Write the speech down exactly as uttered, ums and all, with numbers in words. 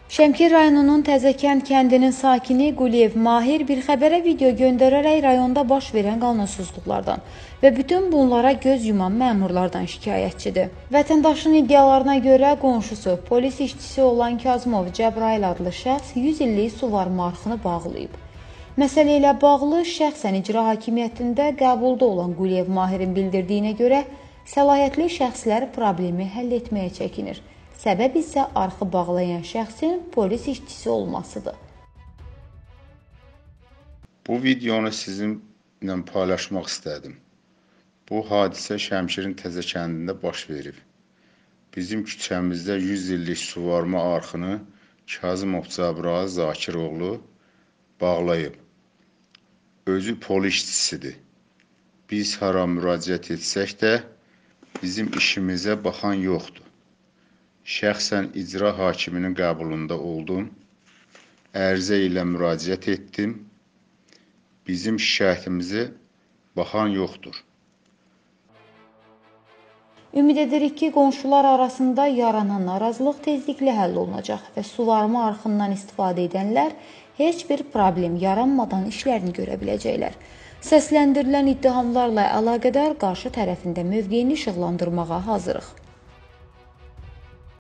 Şəmkir rayonunun Təzəkənd kəndinin sakini Quliyev Mahir bir xəbərə video göndərərək rayonda baş verən qanunsuzluqlardan və bütün bunlara göz yuman məmurlardan şikayətçidir. Vətəndaşın iddialarına görə qonşusu, polis işçisi olan Kazımov Cəbrayıl adlı şəxs yüz illik suvarma arxını bağlayıb. Məsələ ilə bağlı şəxsən icra hakimiyyətində qəbulda olan Quliyev Mahirin bildirdiyinə görə səlahiyyətli şəxslər problemi həll etməyə çəkinir. Səbəb isə arxı bağlayan şəxsin polis işçisi olmasıdır. Bu videonu sizinlə paylaşmaq istədim. Bu hadisə Şəmkirin Təzəkəndində baş verib. Bizim küçəmizdə yüz illik suvarma arxını Kazımov Cəbrayıl Zakiroğlu bağlayıb. Özü polis işçisidir. Biz hara müraciət etsək də bizim işimizə baxan yoxdur. Şəxsən icra hakiminin qəbulunda oldum, ərizə ilə müraciət etdim, bizim şikayətimizi baxan yoxdur. Ümid edirik ki, qonşular arasında yaranan narazılıq tezliklə həll olunacaq və suvarma arxından istifadə edənlər heç bir problem yaranmadan işlərini görə biləcəklər. Səsləndirilən ittihamlarla əlaqədar qarşı tərəfində mövqeyini işıqlandırmağa hazırıq.